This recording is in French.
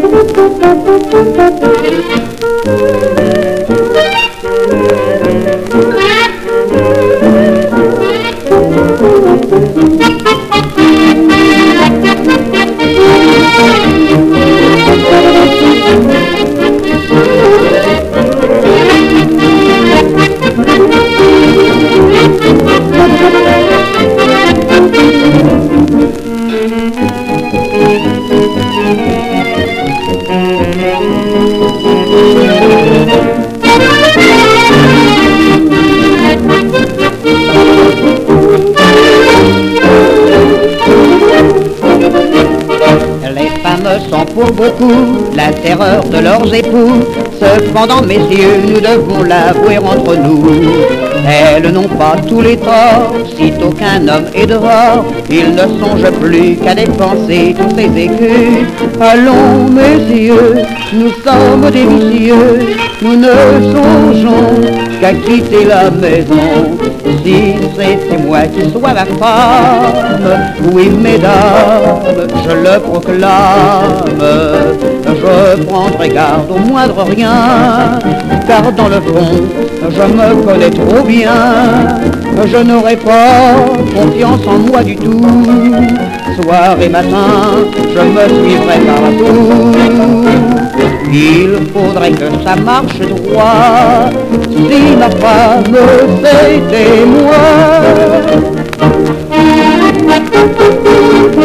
Sont pour beaucoup la terreur de leurs époux. Cependant, messieurs, nous devons l'avouer entre nous, elles n'ont pas tous les torts. Sitôt qu'un homme est dehors, il ne songe plus qu'à dépenser tous ses écus. Allons, messieurs, nous sommes des vicieux, nous ne songeons qu'à quitter la maison. Si c'était moi qui sois la femme, oui mesdames, je le proclame, je prendrai garde au moindre rien, car dans le fond, je me connais trop bien, je n'aurai pas confiance en moi du tout. Soir et matin, je me suivrai partout. Il faudrait que ça marche droit, si ma femme c'était moi.